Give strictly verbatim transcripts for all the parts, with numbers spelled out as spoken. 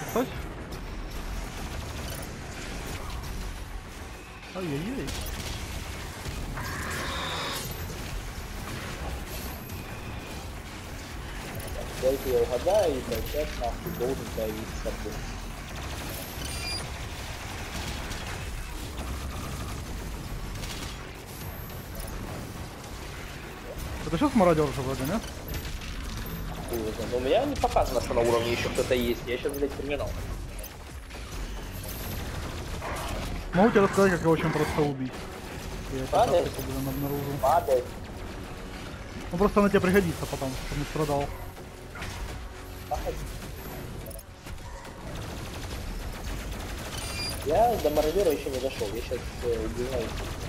Кстати. Ай-яй-яй. Только я угадаю, и сейчас нахуй должен появиться бог. Это сейчас мародер же вроде, нет? Но у меня не показано, что на уровне еще кто-то есть. Я сейчас, блядь, терминал. Могу тебе рассказать, как его очень просто убить. Я Падай. это обнаружил. Падай. Ну просто она тебе пригодится потом, чтобы не страдал. Падай. Я до мародера еще не дошел. Я сейчас э, убиваю.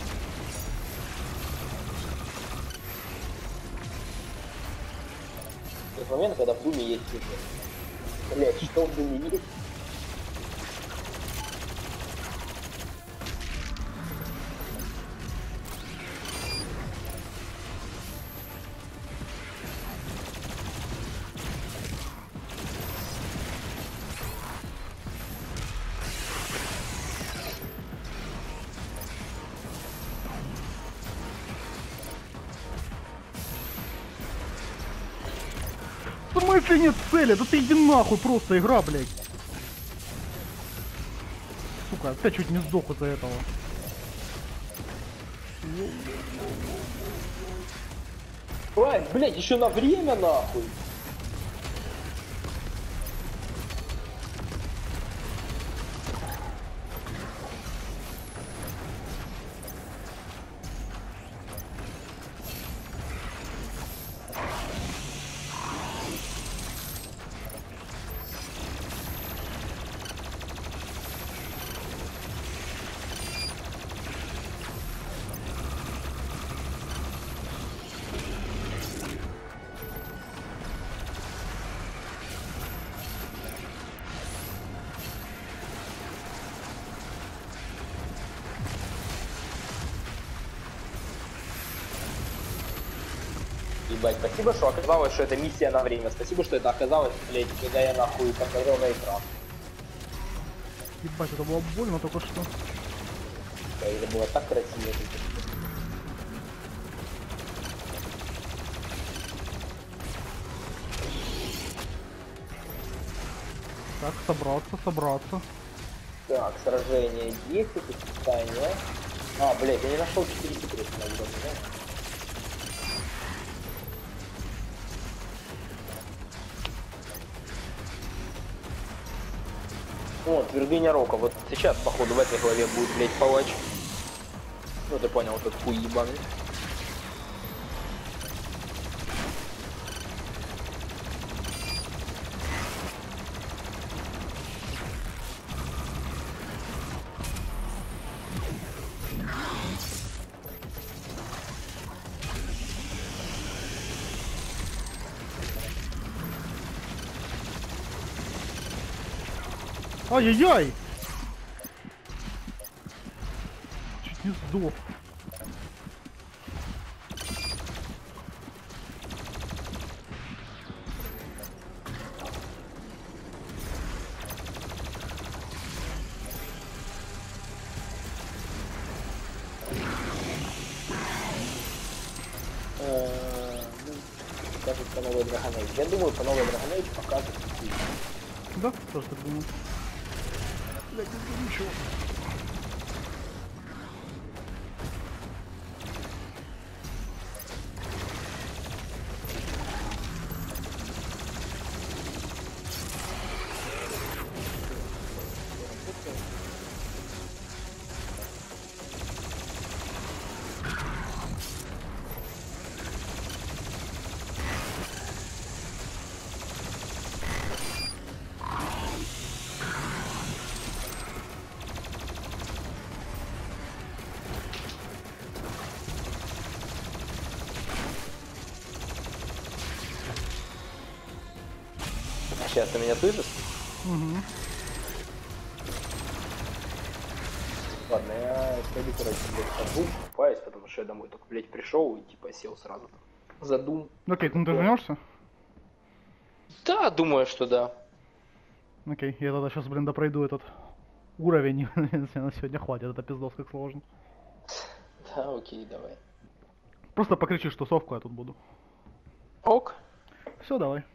Тот момент, когда в Думе есть тихо. Блять, что в Думе есть? В смысле нет цели? Да ты иди нахуй просто, игра, блядь. Сука, опять чуть не сдох из-за этого. Ой, блять, еще на время нахуй. Ебать, спасибо, что оказалось, что это миссия на время. Спасибо, что это оказалось, блядь, когда я нахуй посмотрел на экран. Ебать, это было больно только что. Да, это было так красиво. Так, собраться, собраться. Так, сражение десять, испытание. А, блядь, я не нашел четыре секрета на уровне, да? О, твердыня рока. Вот сейчас, походу, в этой главе будет, блядь, палач. Ну, ты понял, вот этот хуй ебаный. Ай-яй-яй! Чуть не сдох. Кажется, новый Dragon Age. Я думаю, по новой Dragon Age покажут. Да, тоже так думаю. Блядь, не знаю ничего. Сейчас ты меня слышишь? Угу. Ладно, я пойду, короче, блядь, под Doom купаюсь, потому что я домой только, блядь, пришел и типа сел сразу за Doom. Окей, ну ты вернешься? Да, думаю, что да. Окей, я тогда сейчас, блин, допройду этот уровень, если на сегодня хватит, это пиздос как сложно. Да, окей, давай. Просто покричишь тусовку, я тут буду. Ок. Все, давай.